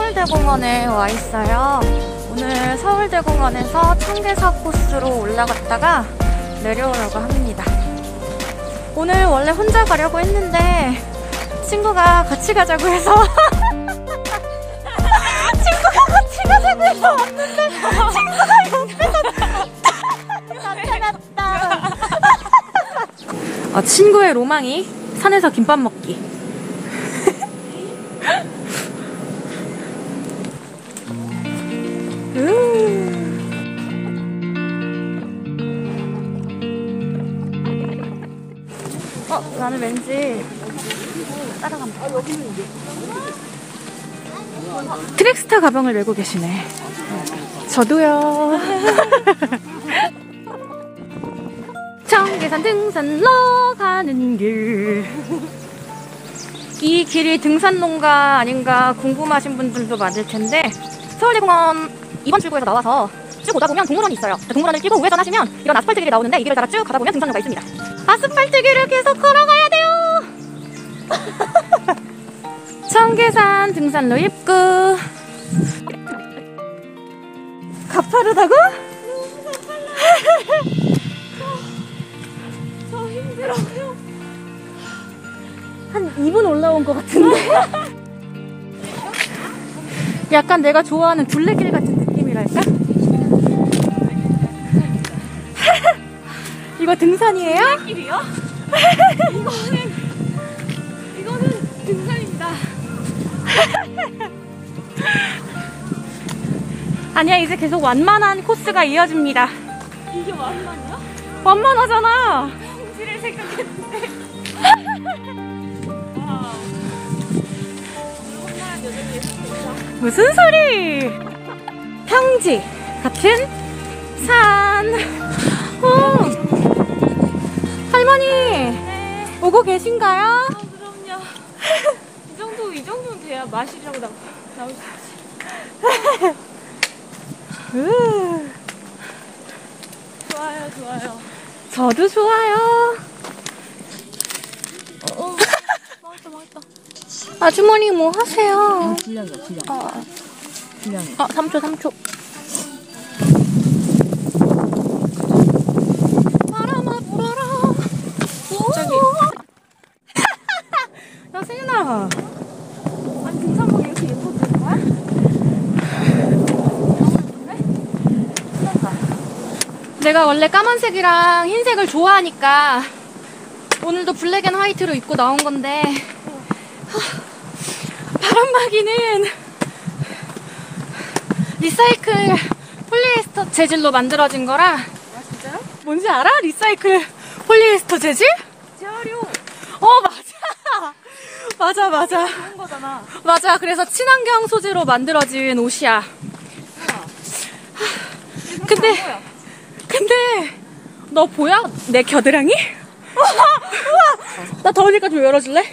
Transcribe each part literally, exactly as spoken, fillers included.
서울대공원에 와 있어요. 오늘 서울대공원에서 청계사 코스로 올라갔다가 내려오려고 합니다. 오늘 원래 혼자 가려고 했는데 친구가 같이 가자고 해서 친구가 같이 가자고 해서 왔는데 친구가 옆에서 나타났다. 어, 친구의 로망이 산에서 김밥 먹기. 어, 나는 왠지 따라간다. 트랙스타 가방을 메고 계시네. 저도요. 청계산 등산로 가는 길. 이 길이 등산로인가 아닌가 궁금하신 분들도 많을 텐데 서울대공원 이번 출구에서 나와서 쭉 오다 보면 동물원이 있어요. 동물원을 끼고 우회전하시면 이런 아스팔트 길이 나오는데 이 길을 따라 쭉 가다 보면 등산로가 있습니다. 아스팔트 길을 계속 걸어가야 돼요. 청계산 등산로 입구. 가파르다고? 너무 가팔라요. 저, 저 힘들어요. 한 이 분 올라온 것 같은데. 약간 내가 좋아하는 둘레길 같은 느낌이랄까? 이거 등산이에요? 길이요? 이거는 이거는 등산입니다. 아니야, 이제 계속 완만한 코스가 이어집니다. 이게 완만이야? 완만하잖아. 평지를 생각했는데. 와우. 완만한 여정이 있습니다. 무슨 소리? 평지 같은 산. 어. 할머니, 네. 오고 계신가요? 아, 그럼요. 이 정도 이 정도는 돼야 마시려고 나 나올 수 있지. 으. 좋아요, 좋아요. 저도 좋아요. 어, 어. 망했다, 망했다. 아주머니 뭐 하세요? 분량이야, 분량. 어, 분량이. 어 삼 초, 삼 초. 바람아 불어라. 갑자기. 야, 세윤아. 아니, 등산복 이렇게 예뻐도 되는 거야? 내가 원래 까만색이랑 흰색을 좋아하니까 오늘도 블랙 앤 화이트로 입고 나온 건데 바람막이는 리사이클 폴리에스터 재질로 만들어진 거라. 아, 진짜요? 뭔지 알아? 리사이클 폴리에스터 재질? 재활용. 어, 맞아. 맞아, 맞아. 좋은 거잖아. 맞아. 그래서 친환경 소재로 만들어진 옷이야. 근데, 근데, 너 보여? 내 겨드랑이? 우와! 나 더우니까 좀 열어줄래?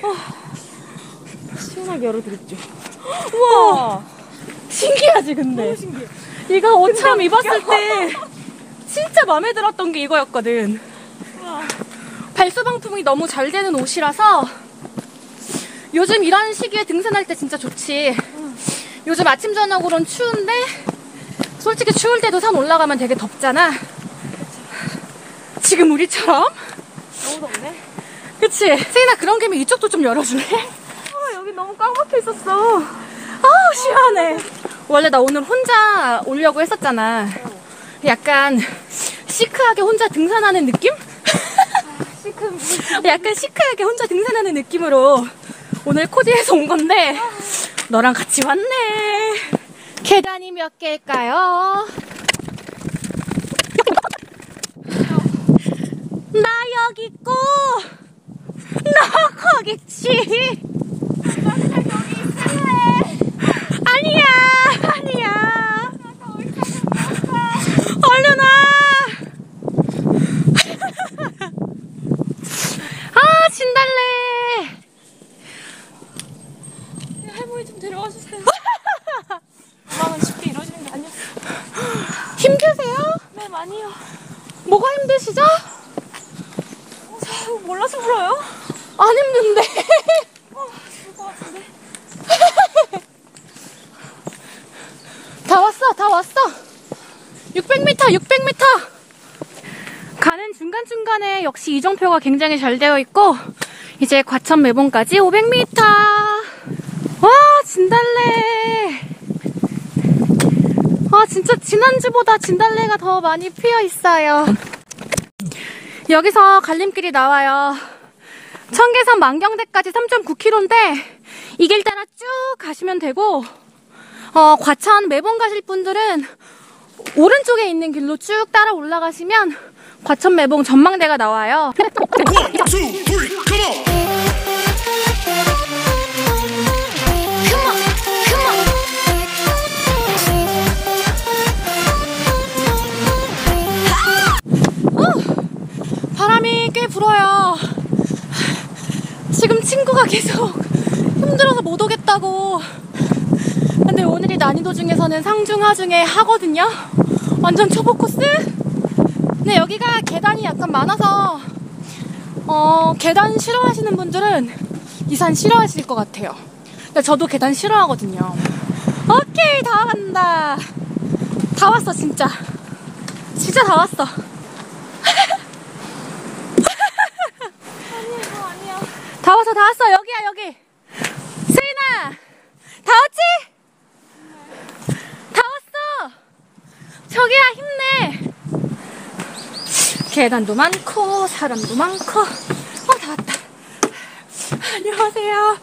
시원하게 열어드렸죠. 우와! 신기하지, 근데? 너무 신기해. 이거 옷 처음 입었을 때 진짜 마음에 들었던 게 이거였거든. 우와. 발수방풍이 너무 잘 되는 옷이라서 요즘 이런 시기에 등산할 때 진짜 좋지. 요즘 아침 저녁으로는 추운데 솔직히 추울 때도 산 올라가면 되게 덥잖아. 지금 우리처럼. 너무 덥네. 그치? 세인아, 그런 김에 이쪽도 좀 열어줄래? 아, 여기 너무 꽉 막혀 있었어. 아우, 시원해. 원래 나 오늘 혼자 오려고 했었잖아. 약간 시크하게 혼자 등산하는 느낌? 시큼. 약간 시크하게 혼자 등산하는 느낌으로 오늘 코디해서 온 건데 너랑 같이 왔네. 계단이 몇 개일까요? 나 여기 있고 너 거기 있지. 아니야, 아니야. 얼른 와. 아, 진달래. 할머니 좀 데려와 주세요. 마음은 쉽게 이루어지는 게 아니었어. 힘드세요? 네, 많이요. 뭐가 힘드시죠? 어, 잘 몰라서 물어요. 안 힘든데. 어, 죽을 것 같은데. 미터, 육백 미터. 가는 중간중간에 역시 이정표가 굉장히 잘 되어 있고, 이제 과천 매봉까지 오백 미터. 와, 진달래. 와, 진짜 지난주보다 진달래가 더 많이 피어 있어요. 여기서 갈림길이 나와요. 청계산 만경대까지 삼 점 구 킬로미터인데 이 길 따라 쭉 가시면 되고, 어, 과천 매봉 가실 분들은 오른쪽에 있는 길로 쭉 따라 올라가시면 과천 매봉 전망대가 나와요. One, two, three, come on! 바람이 꽤 불어요. 지금 친구가 계속 힘들어서 못 오겠다고. 근데 오늘이 난이도 중에서는 상중 하중에 하거든요. 완전 초보 코스. 근데 여기가 계단이 약간 많아서 어 계단 싫어하시는 분들은 이 산 싫어하실 것 같아요. 근데 저도 계단 싫어하거든요. 오케이, 다 간다. 다 왔어, 진짜. 진짜 다 왔어. 다 왔어, 다 왔어. 여기야, 여기. 세인아, 다 왔지? 다 왔어. 저기야, 힘내. 계단도 많고 사람도 많고. 어, 다 왔다. 안녕하세요.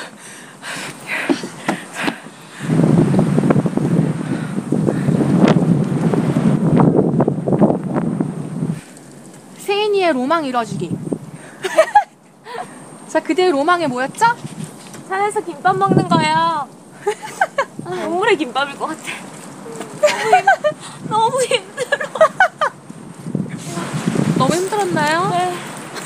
세인이의 로망 이뤄주기. 자, 그대의 로망이 뭐였죠? 산에서 김밥 먹는 거예요. 아, 눈물의 김밥일 것 같아. 너무 힘들어. 너무 힘들었나요? 네.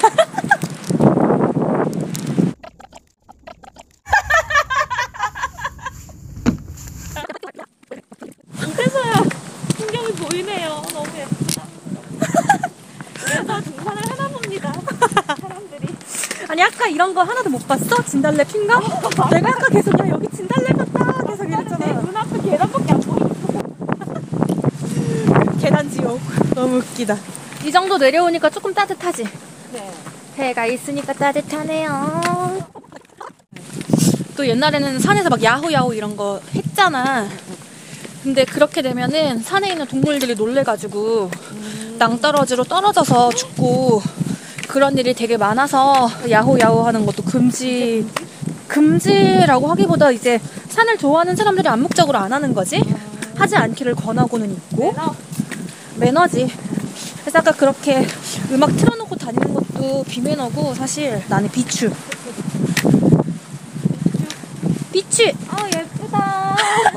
이제서야 풍경이 보이네요. 너무 예쁘다. 그래서 등산을 하나 봅니다. 사람들이. 아니, 아까 이런 거 하나도 못 봤어? 진달래 핀가? 내가 아까 계속 야, 여기 진달래 봤다 계속 내 이랬잖아. 눈앞에 계단밖에 안 보여. 계단 지옥. 너무 웃기다. 이 정도 내려오니까 조금 따뜻하지? 네. 해가 있으니까 따뜻하네요. 또 옛날에는 산에서 막 야호야호 이런 거 했잖아. 근데 그렇게 되면은 산에 있는 동물들이 놀래가지고 낭떠러지로 떨어져서 죽고 그런 일이 되게 많아서 야호야호 하는 것도 금지, 금지라고 하기보다 이제 산을 좋아하는 사람들이 암묵적으로 안 하는 거지? 하지 않기를 권하고는 있고. 매너. 매너지. 그래서 아까 그렇게 음악 틀어놓고 다니는 것도 비매너고, 사실 나는 비추. 비추! 아, 예쁘다.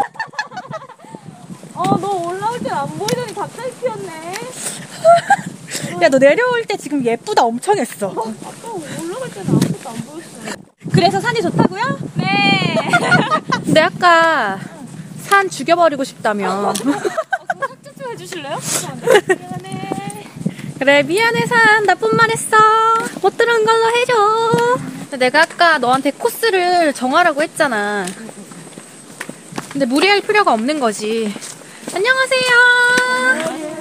어, 너 올라올 땐 안 보이더니 갑자기 피었네. 야, 너 내려올 때 지금 예쁘다 엄청 했어. 아까 올라갈 때는 아무것도 안 보였어요. 그래서 산이 좋다고요? 네. 근데 아까 산 죽여버리고 싶다며. 어, 그럼 삭제 좀 해주실래요? 미안해. 그래, 미안해 산, 나쁜 말 했어. 못 들은 걸로 해줘. 근데 내가 아까 너한테 코스를 정하라고 했잖아. 근데 무리할 필요가 없는 거지. 안녕하세요.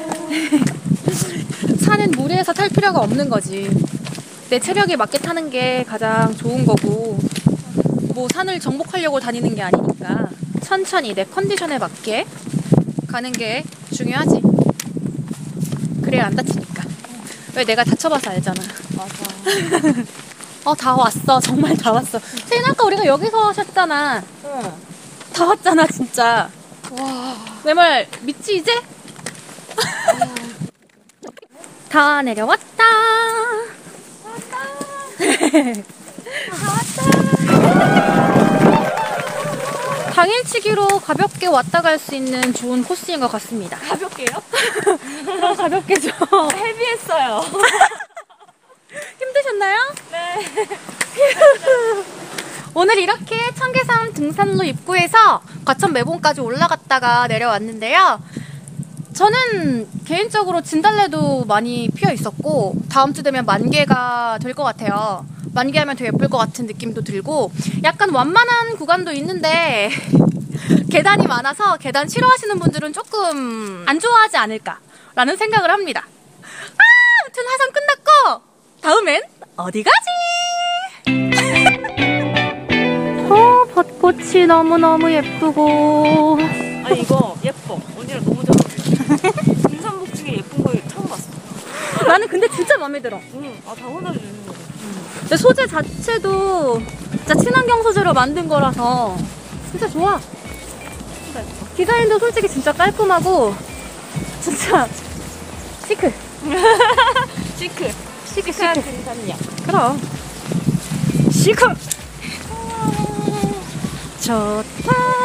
산은 무리해서 탈 필요가 없는 거지. 내 체력에 맞게 타는 게 가장 좋은 거고, 뭐 산을 정복하려고 다니는 게 아니니까 천천히 내 컨디션에 맞게 가는 게 중요하지. 그래야 안 다치니까. 왜, 내가 다쳐봐서 알잖아. 맞아. 어, 다 왔어. 정말 다 왔어. 세인, 아까 우리가 여기서 하셨잖아. 응. 다 왔잖아, 진짜. 와. 내 말 믿지, 이제? 다 내려왔다. 당일치기로 가볍게 왔다 갈 수 있는 좋은 코스인 것 같습니다. 가볍게요? 가볍게죠. 헤비했어요. 힘드셨나요? 네. 오늘 이렇게 청계산 등산로 입구에서 과천 매봉까지 올라갔다가 내려왔는데요. 저는 개인적으로 진달래도 많이 피어 있었고, 다음 주 되면 만개가 될 것 같아요. 만개하면 되게 예쁠 것 같은 느낌도 들고, 약간 완만한 구간도 있는데 계단이 많아서 계단 싫어하시는 분들은 조금 안 좋아하지 않을까. 라는 생각을 합니다. 아, 아무튼 하산 끝났고 다음엔 어디 가지? 어, 벚꽃이 너무너무 예쁘고. 아니 이거 예뻐. 언니랑 너무 잘 어울려. 등산복 중에 예쁜 거 처음 봤어. 나는 근데 진짜 마음에 들어. 응. 아 당연하게 주는 거지. 근데 소재 자체도 진짜 친환경 소재로 만든 거라서 진짜 좋아. 진짜 예뻐. 디자인도 솔직히 진짜 깔끔하고 진짜 시크. 시크. 시크 시크한 시크. 등산이야. 그럼 시크. 좋다.